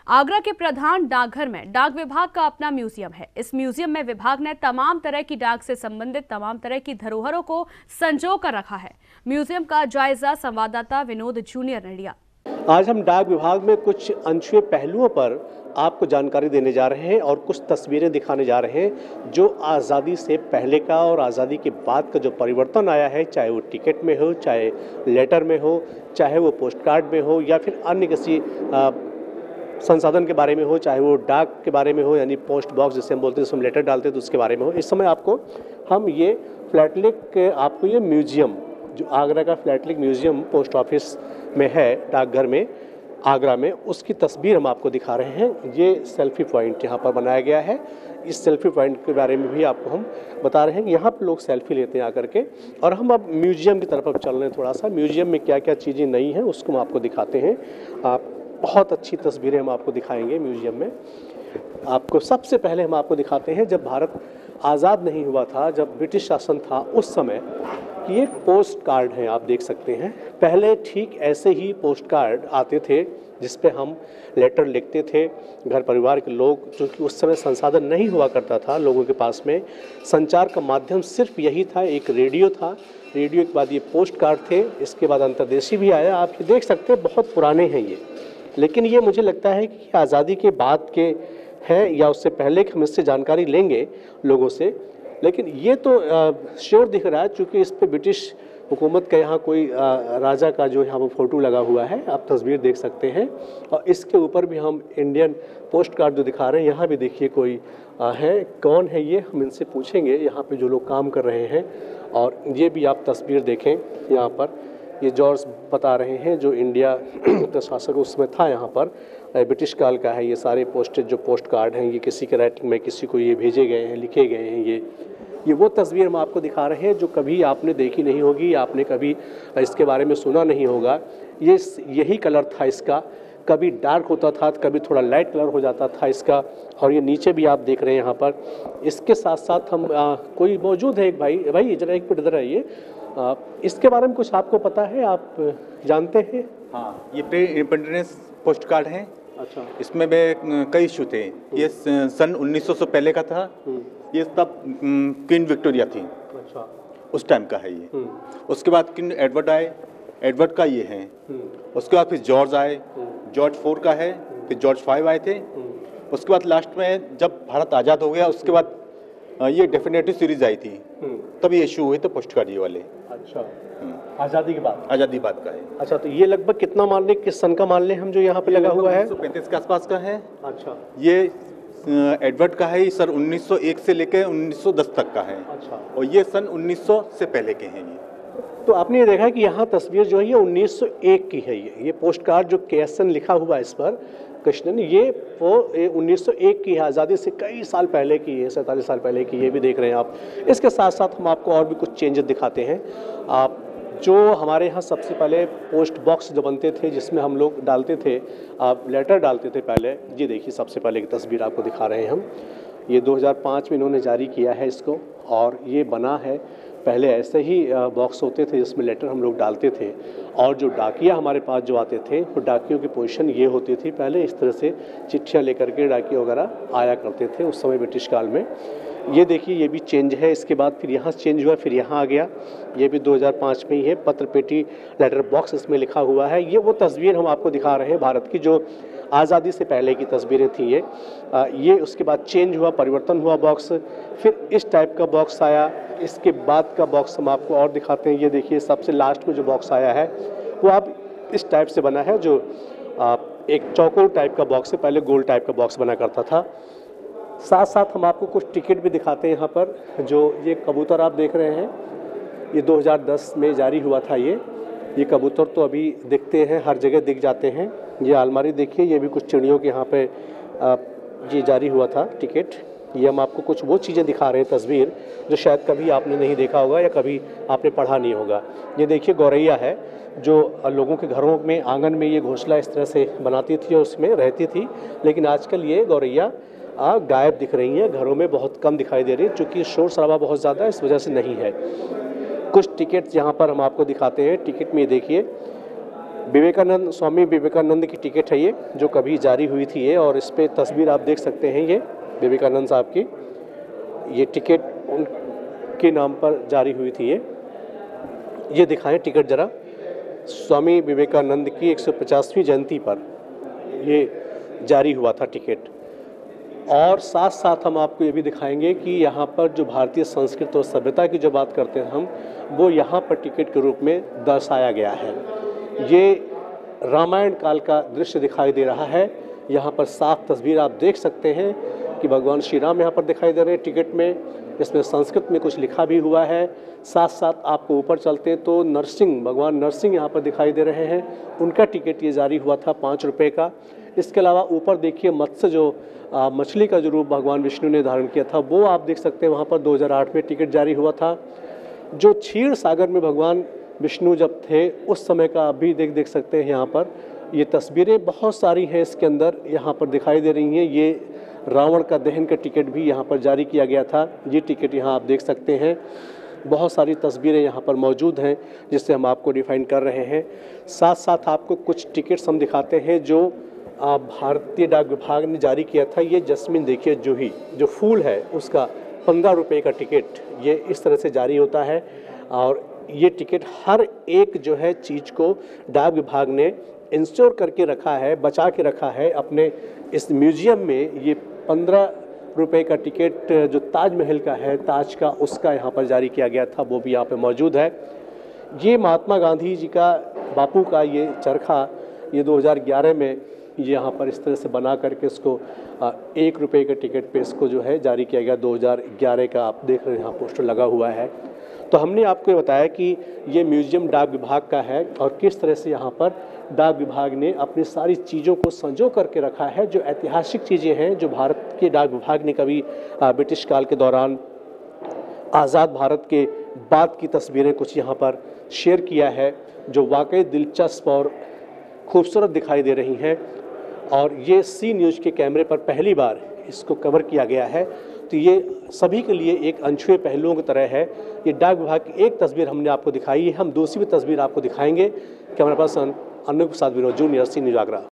आगरा के प्रधान डाकघर में डाक विभाग का अपना म्यूजियम है। इस म्यूजियम में विभाग ने तमाम तरह की डाक से संबंधित तमाम तरह की धरोहरों को संजो कर रखा है। म्यूजियम का जायजा संवाददाता विनोद जूनियर ने लिया। आज हम डाक विभाग में कुछ अनछुए पहलुओं पर आपको जानकारी देने जा रहे हैं और कुछ तस्वीरें दिखाने जा रहे हैं जो आज़ादी से पहले का और आज़ादी के बाद का जो परिवर्तन आया है, चाहे वो टिकट में हो, चाहे लेटर में हो, चाहे वो पोस्ट कार्ड में हो या फिर अन्य किसी संसाधन के बारे में हो, चाहे वो डाक के बारे में हो, यानी पोस्ट बॉक्स जिसे हम बोलते हैं, जिसमें लेटर डालते हैं तो उसके बारे में हो। इस समय आपको हम ये फ्लैटलिक आपको ये म्यूजियम जो आगरा का फ्लैटलिक म्यूजियम पोस्ट ऑफिस में है, डाकघर में आगरा में, उसकी तस्वीर हम आपको दिखा रहे हैं। ये सेल्फी पॉइंट यहाँ पर बनाया गया है। इस सेल्फी पॉइंट के बारे में भी आपको हम बता रहे हैं कि यहाँ पर लोग सेल्फी लेते हैं आकर के। और हम अब म्यूजियम की तरफ अब चल रहे हैं थोड़ा सा। म्यूजियम में क्या क्या चीज़ें नई हैं उसको हम आपको दिखाते हैं। आप बहुत अच्छी तस्वीरें हम आपको दिखाएंगे म्यूजियम में। आपको सबसे पहले हम आपको दिखाते हैं जब भारत आज़ाद नहीं हुआ था, जब ब्रिटिश शासन था, उस समय ये पोस्ट कार्ड हैं, आप देख सकते हैं। पहले ठीक ऐसे ही पोस्ट कार्ड आते थे जिस पे हम लेटर लिखते थे। घर परिवार के लोग, क्योंकि उस समय संसाधन नहीं हुआ करता था लोगों के पास में, संचार का माध्यम सिर्फ यही था, एक रेडियो था। रेडियो के बाद ये पोस्ट कार्ड थे, इसके बाद अंतर्देशीय भी आया। आप ये देख सकते हैं, बहुत पुराने हैं ये, लेकिन ये मुझे लगता है कि आज़ादी के बाद के हैं या उससे पहले कि हम इससे जानकारी लेंगे लोगों से। लेकिन ये तो श्योर दिख रहा है, चूँकि इस पे ब्रिटिश हुकूमत का यहाँ कोई राजा का जो यहाँ पर फ़ोटो लगा हुआ है, आप तस्वीर देख सकते हैं। और इसके ऊपर भी हम इंडियन पोस्ट कार्ड जो दिखा रहे हैं, यहाँ भी देखिए कोई है। कौन है ये, हम इनसे पूछेंगे, यहाँ पे जो लोग काम कर रहे हैं। और ये भी आप तस्वीर देखें, यहाँ पर ये जॉर्ज बता रहे हैं जो इंडिया का शासक उस समय था यहाँ पर, ब्रिटिश काल का है। ये सारे पोस्टेज जो पोस्ट कार्ड हैं, ये किसी के राइटिंग में किसी को ये भेजे गए हैं, लिखे गए हैं। ये वो तस्वीर हम आपको दिखा रहे हैं जो कभी आपने देखी नहीं होगी, आपने कभी इसके बारे में सुना नहीं होगा। यही कलर था इसका, कभी डार्क होता था, कभी थोड़ा लाइट कलर हो जाता था इसका। और ये नीचे भी आप देख रहे हैं यहाँ पर। इसके साथ साथ हम कोई मौजूद है एक भाई जरा एक मिनट इधर आइए। इसके बारे में कुछ आपको पता है, आप जानते हैं? हाँ, ये प्री इंडिपेंडेंस पोस्ट कार्ड है। अच्छा। इसमें कई इशू थे। ये सन 1900 से पहले का था। ये तब क्वीन विक्टोरिया थी। अच्छा। उस टाइम का है ये। उसके बाद किंग एडवर्ड आए, एडवर्ड का ये है। उसके बाद फिर जॉर्ज आए, जॉर्ज 4 का है, फिर जॉर्ज 5 आए थे। उसके बाद लास्ट में जब भारत आज़ाद हो गया, उसके बाद ये डेफिनेटिव सीरीज आई थी, तब ये इशू हुए थे पोस्ट कार्ड ये वाले। अच्छा। आज़ादी के बाद? आज़ादी बाद का है। अच्छा, तो ये लगभग कितना मान लें, किस सन का मान लें हम जो यहाँ पे लगा हुआ है? 1935 के आसपास का है। अच्छा। ये एडवर्ड का है, सर 1901 से लेकर 1910 तक का है। अच्छा। और ये सन 1900 से पहले के हैं ये। तो आपने ये देखा कि यहाँ तस्वीर जो है ये 1901 की है। ये पोस्ट कार्ड जो KSN लिखा हुआ है इस पर, कृष्णन, ये वो 1901 की है, आज़ादी से कई साल पहले की है, 47 साल पहले की। ये भी देख रहे हैं आप। इसके साथ साथ हम आपको और भी कुछ चेंजेस दिखाते हैं। आप जो हमारे यहाँ सबसे पहले पोस्ट बॉक्स जो बनते थे, जिसमें हम लोग डालते थे, आप लेटर डालते थे पहले। ये देखिए सबसे पहले की तस्वीर आपको दिखा रहे हैं हम। ये 2005 में इन्होंने जारी किया है इसको, और ये बना है। पहले ऐसे ही बॉक्स होते थे जिसमें लेटर हम लोग डालते थे, और जो डाकिया हमारे पास जो आते थे, वो डाकियों की पोजीशन ये होती थी। पहले इस तरह से चिट्ठियाँ लेकर के डाकिया वगैरह आया करते थे उस समय ब्रिटिश काल में। ये देखिए, ये भी चेंज है। इसके बाद फिर यहाँ चेंज हुआ, फिर यहाँ आ गया। ये भी 2005 में ही है। पत्र पेटी लेटर बॉक्स इसमें लिखा हुआ है। ये वो तस्वीर हम आपको दिखा रहे हैं भारत की, जो आज़ादी से पहले की तस्वीरें थी ये उसके बाद चेंज हुआ, परिवर्तन हुआ बॉक्स। फिर इस टाइप का बॉक्स आया। इसके बाद का बॉक्स हम आपको और दिखाते हैं। ये देखिए सबसे लास्ट में जो बॉक्स आया है वो आप इस टाइप से बना है, जो एक चौकोर टाइप का बॉक्स है। पहले गोल टाइप का बॉक्स बना करता था। साथ साथ हम आपको कुछ टिकट भी दिखाते हैं यहाँ पर। जो ये कबूतर आप देख रहे हैं, ये 2010 में जारी हुआ था। ये कबूतर तो अभी दिखते हैं, हर जगह दिख जाते हैं। ये अलमारी देखिए, ये भी कुछ चिड़ियों के यहाँ पे ये जारी हुआ था टिकट। ये हम आपको कुछ वो चीज़ें दिखा रहे हैं, तस्वीर जो शायद कभी आपने नहीं देखा होगा या कभी आपने पढ़ा नहीं होगा। ये देखिए गौरैया है, जो लोगों के घरों में आंगन में ये घोंसला इस तरह से बनाती थी और उसमें रहती थी। लेकिन आजकल ये गौरैया गायब दिख रही हैं, घरों में बहुत कम दिखाई दे रही है, क्योंकि शोर शराबा बहुत ज़्यादा है, इस वजह से नहीं है। कुछ टिकट यहाँ पर हम आपको दिखाते हैं। टिकट में देखिए विवेकानंद, स्वामी विवेकानंद की टिकट है ये, जो कभी जारी हुई थी ये, और इस पे तस्वीर आप देख सकते हैं, ये विवेकानंद साहब की ये टिकट उनके नाम पर जारी हुई थी ये दिखाएं टिकट ज़रा। स्वामी विवेकानंद की 150वीं जयंती पर ये जारी हुआ था टिकट। और साथ साथ हम आपको ये भी दिखाएंगे कि यहाँ पर जो भारतीय संस्कृति और सभ्यता की जो बात करते हैं हम, वो यहाँ पर टिकट के रूप में दर्शाया गया है। ये रामायण काल का दृश्य दिखाई दे रहा है। यहाँ पर साफ तस्वीर आप देख सकते हैं कि भगवान श्री राम यहाँ पर दिखाई दे रहे हैं टिकट में। इसमें संस्कृत में कुछ लिखा भी हुआ है। साथ साथ आपको ऊपर चलते तो नरसिंह, भगवान नरसिंह यहाँ पर दिखाई दे रहे हैं। उनका टिकट ये जारी हुआ था 5 रुपये का। इसके अलावा ऊपर देखिए मत्स्य, जो मछली का जो रूप भगवान विष्णु ने धारण किया था, वो आप देख सकते हैं वहाँ पर 2008 में टिकट जारी हुआ था। जो क्षीर सागर में भगवान विष्णु जब थे उस समय का अभी देख सकते हैं यहाँ पर। ये तस्वीरें बहुत सारी हैं इसके अंदर यहाँ पर दिखाई दे रही हैं। ये रावण का दहन का टिकट भी यहाँ पर जारी किया गया था। ये टिकट यहाँ आप देख सकते हैं। बहुत सारी तस्वीरें यहाँ पर मौजूद हैं जिससे हम आपको डिफाइन कर रहे हैं। साथ साथ आपको कुछ टिकट्स हम दिखाते हैं जो भारतीय डाक विभाग ने जारी किया था। ये जस्मिन देखिए, जूही जो फूल है उसका 15 रुपये का टिकट ये इस तरह से जारी होता है। और ये टिकट हर एक जो है चीज़ को डाक विभाग ने इंश्योर करके रखा है, बचा के रखा है अपने इस म्यूजियम में। ये 15 रुपये का टिकट जो ताजमहल का है, ताज का, उसका यहाँ पर जारी किया गया था, वो भी यहाँ पे मौजूद है। ये महात्मा गांधी जी का, बापू का ये चरखा, ये 2011 में ये यहाँ पर इस तरह से बना करके इसको 1 रुपये के टिकट पे इसको जो है जारी किया गया। 2011 का आप देख रहे हैं यहाँ पोस्टर लगा हुआ है। तो हमने आपको बताया कि ये म्यूजियम डाक विभाग का है और किस तरह से यहाँ पर डाक विभाग ने अपनी सारी चीज़ों को संजो करके रखा है। जो ऐतिहासिक चीज़ें हैं, जो भारत के डाक विभाग ने कभी ब्रिटिश काल के दौरान, आज़ाद भारत के बाद की तस्वीरें कुछ यहाँ पर शेयर किया है, जो वाकई दिलचस्प और खूबसूरत दिखाई दे रही हैं। और ये सी न्यूज़ के कैमरे पर पहली बार इसको कवर किया गया है। तो ये सभी के लिए एक अनछुए पहलुओं की तरह है। ये डाक विभाग की एक तस्वीर हमने आपको दिखाई है, हम दूसरी भी तस्वीर आपको दिखाएंगे। Camera person Anoop Prasad Vinod, junior, C news Agra.